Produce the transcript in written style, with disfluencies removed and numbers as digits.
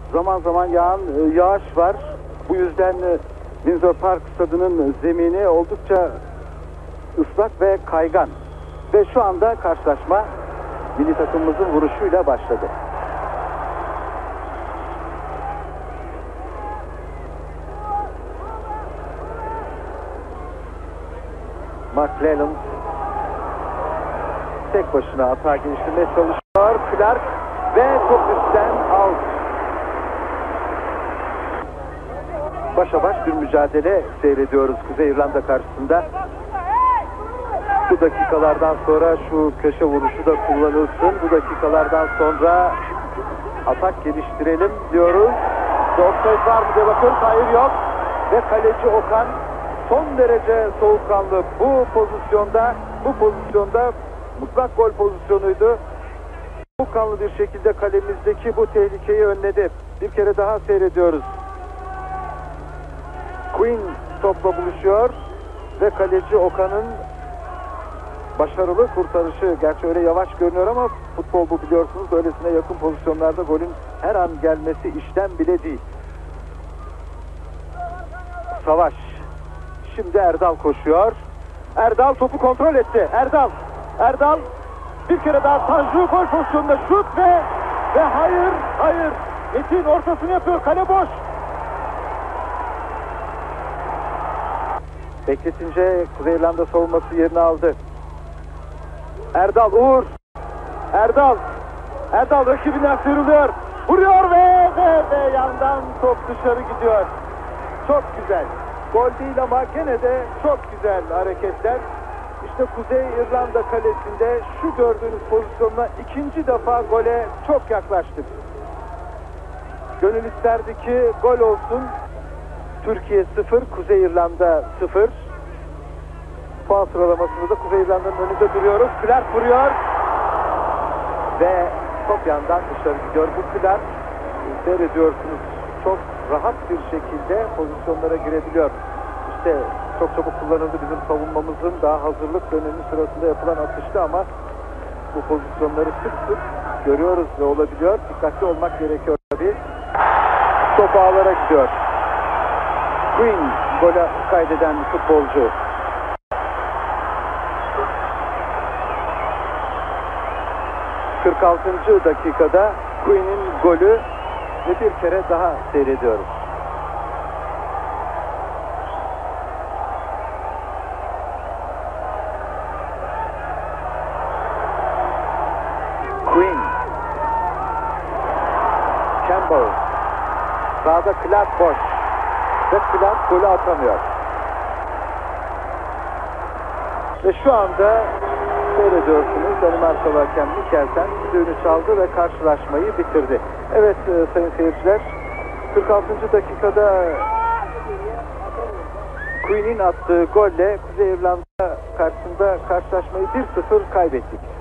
Zaman zaman yağan yağış var. Bu yüzden Windsor Park stadının zemini oldukça ıslak ve kaygan. Ve şu anda karşılaşma milli takımımızın vuruşuyla başladı. McClellan tek başına atağa geliştirmeye çalışıyor. Clark ve top üstten out. Başa baş bir mücadele seyrediyoruz Kuzey İrlanda karşısında. Bu dakikalardan sonra şu köşe vuruşu da kullanılsın. Bu dakikalardan sonra atak geliştirelim diyoruz. Offside var mı diye bakıyoruz. Hayır, yok. Ve kaleci Okan son derece soğukkanlı bu pozisyonda mutlak gol pozisyonuydu. Soğukkanlı bir şekilde kalemizdeki bu tehlikeyi önledi. Bir kere daha seyrediyoruz. Quinn topla buluşuyor ve kaleci Okan'ın başarılı kurtarışı. Gerçi öyle yavaş görünüyor ama futbol bu, biliyorsunuz. Öylesine yakın pozisyonlarda golün her an gelmesi işten bile değil. Savaş. Şimdi Erdal koşuyor. Erdal topu kontrol etti. Erdal bir kere daha Tanju gol pozisyonunda şut ve hayır. Metin ortasını yapıyor. Kale boş. Bekletince Kuzey İrlanda savunması yerini aldı. Erdal, Uğur. Erdal rakibinden sıyrılıyor. Vuruyor ve yandan top dışarı gidiyor. Çok güzel. Gol değil ama gene de çok güzel hareketler. İşte Kuzey İrlanda kalesinde şu gördüğünüz pozisyonla ikinci defa gole çok yaklaştık. Gönül isterdi ki gol olsun. Türkiye 0, Kuzey İrlanda 0. Puan sıralamasında da Kuzey İrlanda'nın önünde duruyoruz. Clark vuruyor ve top yandan dışarı gidiyor. Bu Clark, seyrediyorsunuz, çok rahat bir şekilde pozisyonlara girebiliyor. İşte çok çabuk kullanıldı bizim savunmamızın daha hazırlık dönemi sırasında yapılan atıştı ama bu pozisyonları sık sık görüyoruz ve olabiliyor. Dikkatli olmak gerekiyor tabii. Top ağlara gidiyor. Quinn golü kaydeden futbolcu. ...46. dakikada Quinn'in golü ve bir kere daha seyrediyoruz. Quinn. Campbell. Sağda Clark boş. Ve Clark golü atamıyor. Ve şu anda seyrediyorsunuz, Danimarkalı hakem Mikkelsen düdüğünü çaldı ve karşılaşmayı bitirdi. Evet sayın seyirciler, 46. dakikada Quinn'in attığı golle Kuzey İrlanda karşısında karşılaşmayı 1-0 kaybettik.